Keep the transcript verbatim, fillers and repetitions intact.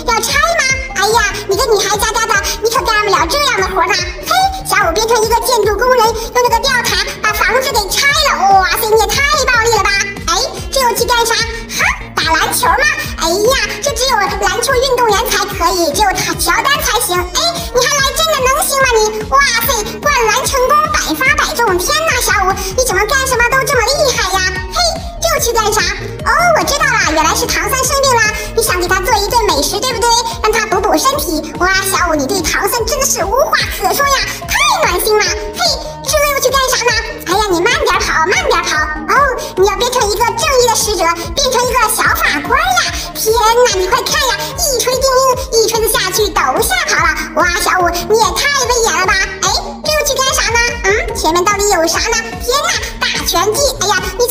要拆吗？哎呀，你个女孩家家的，你可干不了这样的活呢。嘿，小五变成一个建筑工人，用那个吊塔把房子给拆了。哇塞，你也太暴力了吧！哎，这又去干啥？哈，打篮球吗？哎呀，这只有篮球运动员才可以，只有他乔丹才行。哎，你还来真的能行吗你？哇塞，灌篮成功，百发百中！天哪，小五，你怎么干什么都这么厉害呀？嘿，这又去干啥？哦，我知道了，原来是唐三生病了，你想给他做一顿美食，对不对？让他补补身体。哇，小五，你对唐三真的是无话可说呀，太暖心了。嘿，这又去干啥呢？哎呀，你慢点跑，慢点跑。哦，你要变成一个正义的使者，变成一个小法官呀！天哪，你快看呀，一锤定音，一锤子下去，抖吓跑了。哇，小五，你也太威严了吧！哎，这又去干啥呢？嗯，前面到底有啥呢？天哪，大拳击！哎呀，你